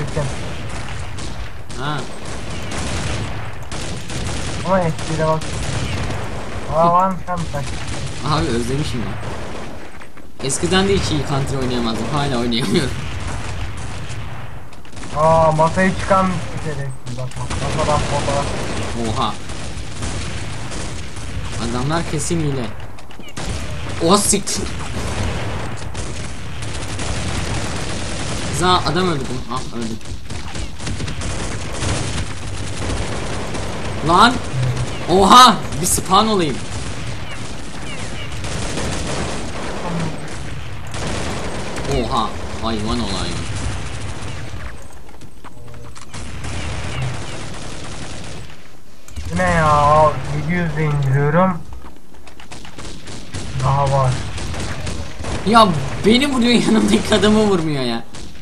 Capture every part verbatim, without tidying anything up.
gittim. Ha. Ama eskiyle bak. Aa varmış lan bir taş. Abi özlemişim ya. Eskiden de hiç iyi Counter oynayamazdım. Hala oynayamıyorum. Aa masayı çıkan bir şerefsiz bak bak. Masadan fotoğraf. Oha. Adamlar kesin hile. Oha siktir. Za adam öldü bu. Ah öldü. Lan. Oha. Bir spawn olayım. Oha. Hayvan olayım. Bu ne ya? yedi yüzde indiriyorum. Daha var. Ya beni vuruyor, yanımdaki adamı vurmuyor ya.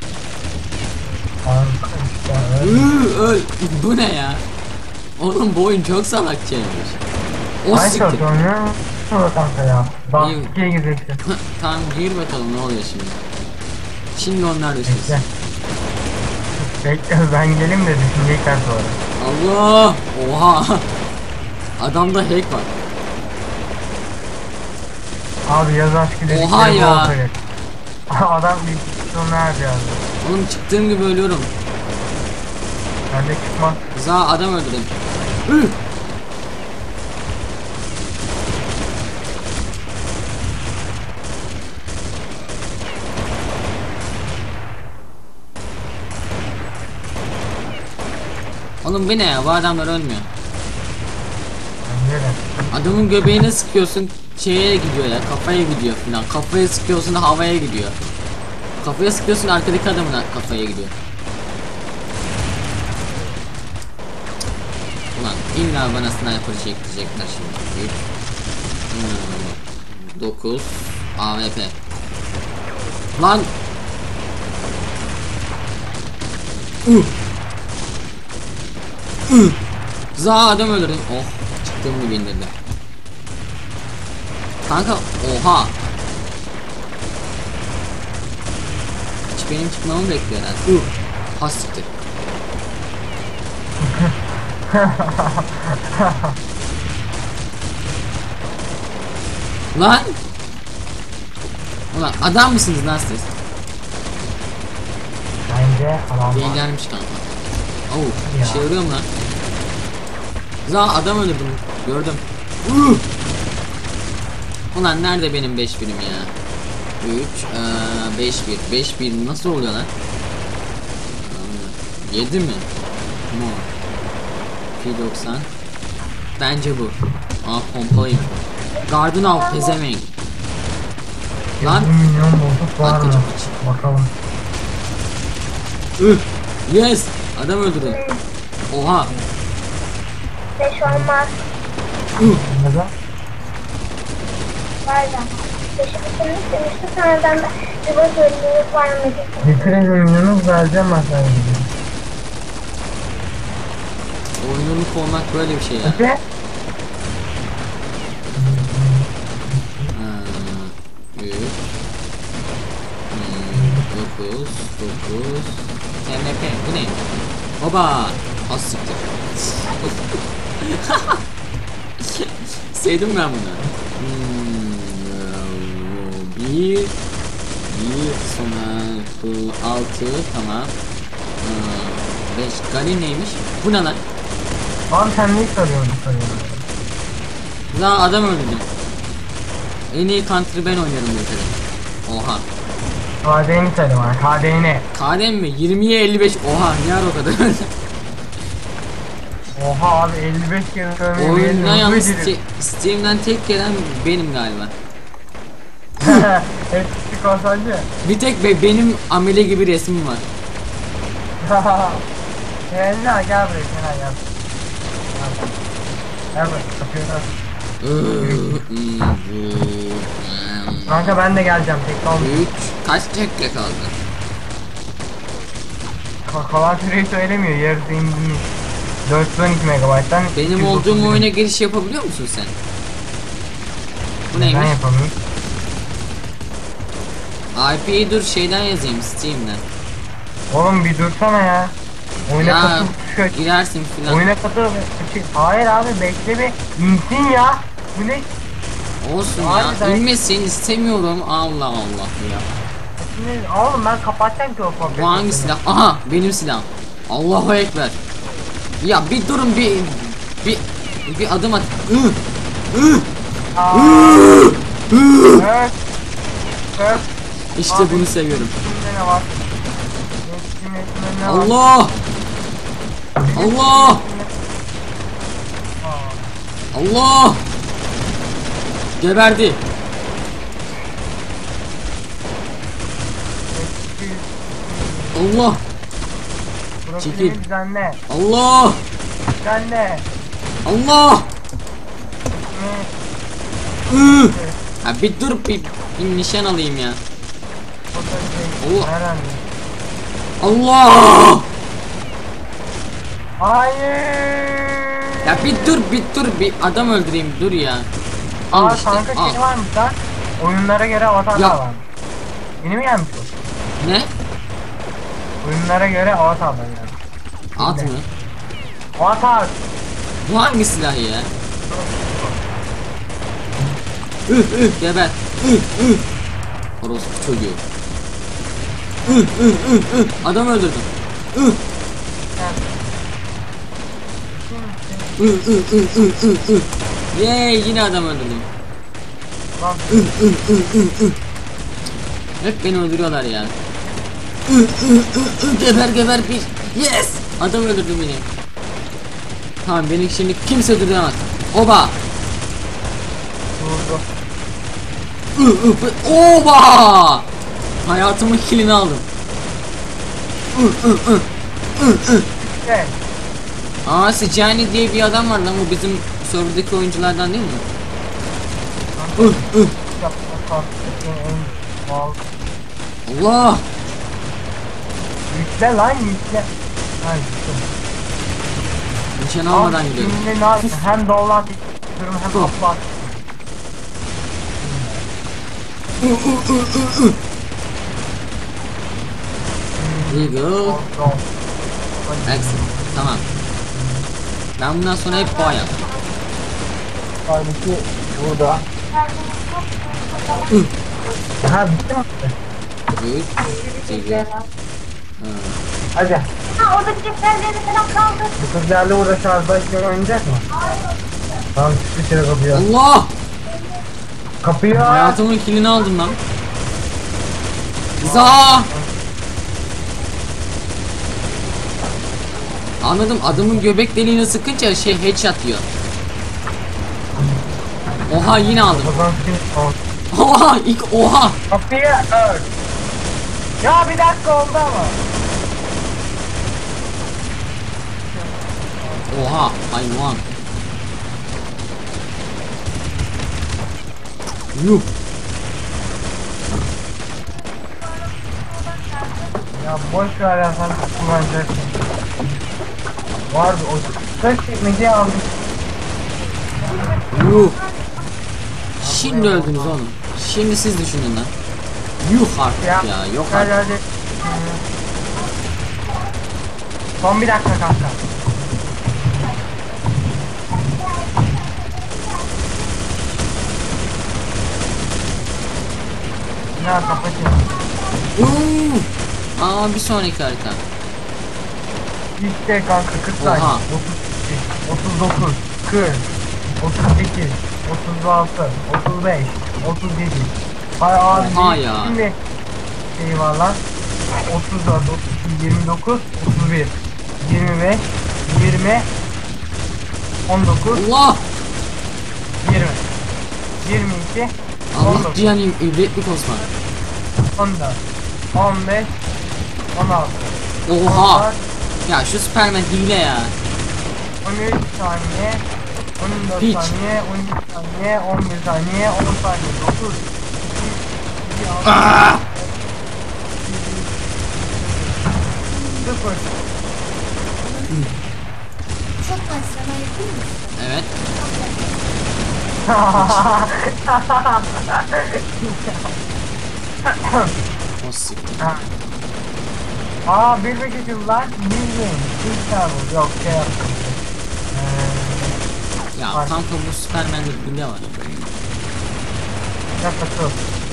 Kanka işte öyle. Iıı, öl. Bu ne ya? Oğlum bu oyun çok salakçaymış. O Ay siktir. çok oynuyor musun kanka ya? Bak İyi. ikiye gireceksin. Tamam gir bakalım ne oluyor şimdi. Şimdi onlar düşüyor. Bekle. Bekle ben geleyim de düşünecekler sonra. Allah! Oha! Adamda hack var. Abi yaz aşkı dedikleri Oha ya. bol kayıt. Adam bir sonu nerede yazdı? Oğlum çıktığım gibi ölüyorum. Bende çıkmaz. Za adam öldürdüm. Üh! Oğlum bu ne ya? Bu adamlar ölmüyor. Bence de. Adamın göbeğine sıkıyorsun, şeye gidiyor ya, kafaya gidiyor filan. Kafaya sıkıyorsun havaya gidiyor. Kafaya sıkıyorsun arkadaki adamın kafaya gidiyor. Ulan illa bana sniper çekecekler şimdi. Hmm, dokuz A W P. Lan. Uh. Uh. Za adam öldürdüm. Oh, çıktığım gibi indirdi. Kanka oha. Hiç benim çıkmamı bekliyor herhalde. Uh. Ha siktir. Lan. Ulan adam mısınız lan siz? Bence adam var. Değillermiş kanka. Oh, işe yarıyor mu lan? Za adam öldürdüm. Gördüm. Uh. Ulan nerede benim beş birim ya? üç beş bir. beş bir nasıl oluyor lan? yedi mi? Mo. P doksan. Bence bu. Ah pompalıyım. Garden of pezevenk. Lan. bir milyon bozuk var Arkacı mı? piç. Bakalım. Üh. Yes. Adam öldürdüm. Oha. Beş olmaz. Neden? Var da. Beşi bitirmiş demişti. Sonradan da bir boş ödülünüz var mı dedi. Bitirince milyonu vereceğim ben sana gibi. Oyunluluk olmak böyle bir şey ya. Peki? üç dokuz dokuz M P bu ne? Baba az siktir. Sevdim ben bunu. Hmm, bir bir sonra bu altı tamam. Ee, beş Gani neymiş? Bu ne lan? Abi sen neyi soruyorsun bu soruyu? Lan adam öldürdüm. En iyi country ben oynuyorum mesela. Oha. K D'ni söyle bana K D'ni. K D mi? yirmiye elli beş. Oha ne ara o kadar. Oha abi elli beş kere söylemeyi Oyundan yalnız beğendim. Ste- Steam'den tek gelen benim galiba. Hepsi konsolcu. Bir tek be benim amele gibi resmim var. Enna gel buraya Kenan gel. Gel buraya kapıyı aç. Kanka ben de geleceğim tek kaldım. üç kaç tekle kaldı? Kalan süreyi söylemiyor yarısı indirmiş. dört yüz on iki megabayttan Benim olduğum oyuna giriş yapabiliyor musun sen? Bu Ben neymiş? yapamıyorum. I P'yi dur şeyden yazayım Steam'den. Oğlum bir dursana ya. Oyuna Ya katıl şu girersin filan. oyuna katıl. Hayır abi bekle bir insin ya. Bu ne? Olsun Abi ya. ben- İnmesin istemiyorum. Allah Allah ya. Şimdi, oğlum ben kapatacağım ki o komple. Bu hangi silah? Aha benim silahım. Allahu ekber. Ya bir durun bir bir bir adım at. Ih, ih, Aa, ih, ih. evet. Evet. İşte Abi, bunu seviyorum. içinde ne var? İçinde ne var? Allah! Allah! Allah! Geberdi. Allah! Profilini Çekil. düzenle. Allah! Düzenle. Allah! Ne? Ih. Ha bir dur bir, bir nişan alayım ya. Allah. Herhalde. Allah! Hayır. Ya bir dur bir dur bir adam öldüreyim dur ya. Al Aa işte kanka al. şey varmış lan. Oyunlara göre avatarlar Ya. var. Yeni mi gelmiş o? Ne? Oyunlara göre avatarlar yani. At Ne? mı? Avatar. Bu hangi silah ya? Üh üh geber. Üh üh. Orospu çocuğu. Üh üh üh üh. Adam öldürdüm. Üh. Üh üh üh üh üh üh. Yey yine adam öldürdüm. Lan Üh üh üh üh üh. Hep beni öldürüyorlar ya. Üh üh üh üh. Geber geber bir. Yes. Adam öldürdüm beni. Tamam beni şimdi kimse durduramaz. Oba. durdu. Üh üh üh. Oba. Hayatımın kilini aldım. Üh üh üh. Üh üh. Evet. Aa Sicani diye bir adam var lan, bu bizim serverdeki oyunculardan değil mi? Üh üh. Yapma en mal. Allah. Yükle lan yükle. Ha yükle. Nişan almadan Abi, gidiyorum. şimdi ne yapayım? Hem dolar istiyorum hem Dur. atlar. Üh üh üh üh üh. Eagle. Excellent. Tamam. Ben bundan sonra hep boğa yap. Halbuki burada. Üh. Ha bitti mi? Üç. Sekiz. Ha. Hadi. Ha oradaki defterleri falan kaldır. Bu kızlarla burada şarjda oynayacak mı? Tamam çıktı şöyle kapıyı. Allah. Kapıyı aç. Hayatımın kilini aldım lan. Za. Anladım, adamın göbek deliğine sıkınca şey headshot diyor. Oha yine aldım. O zaman şimdi al. Oha ilk oha. Kapıyı aç. Ya bir dakika oldu ama. Oha hayvan. Yuh. Ya boş ver ya sen kullanacaksın. Vardı o kaç çekmeceyi aldık. Yuh. Şimdi öldünüz oğlum. Şimdi siz düşünün lan. Yuh artık ya, yok hadi artık. hadi. Son bir dakika kanka. Ya kapatayım. Yuh. Aa bir sonraki harita. İşte kanka kırk saniye. Oha. otuz dokuz, kırk, otuz sekiz, otuz altı, otuz beş, otuz yedi. Hay abi. Oha ya. Şimdi şey var lan. otuz dört, otuz iki, yirmi dokuz, otuz bir, yirmi beş, yirmi, on dokuz, Allah. yirmi, yirmi iki, on Allah dokuz, diyenim ibretlik Osman. on dört, on beş, on altı, Oha. Ya şu Superman hile ya. on üç saniye, on dört Hiç. saniye, on üç saniye, on bir saniye, on saniye, dokuz, iki, Aa! sıfır. Çok az sana yapayım mı? Evet. O siktir. Aa bir beş açıldı lan. Bilmiyorum. İlk tane bu. Yok şey yaptım. Eee... Ya Var. kanka bu Superman'de hile var. Bir dakika dur.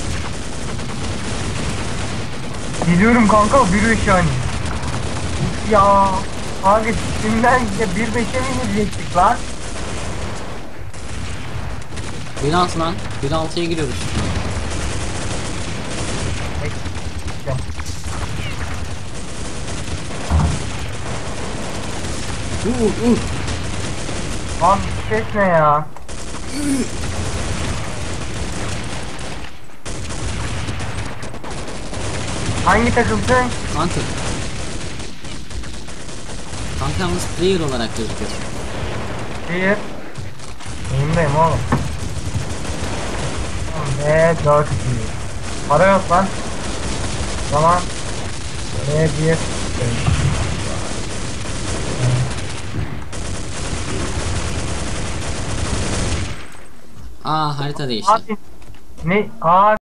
Biliyorum kanka bir beş yani. Uf ya. Abi şimdiden de bir beşe mi girecektik lan? bir altı lan. bir altıya giriyoruz. Bekle. Uh uh. Abi ses ne ya? Hangi takımsın? Hunter. Kankamız player olarak gözüküyor. Bir. Elimdeyim oğlum. Ve dört bir. Para yok lan. Tamam. Ve bir. Aa harita değişti. Abi. Ne? Abi.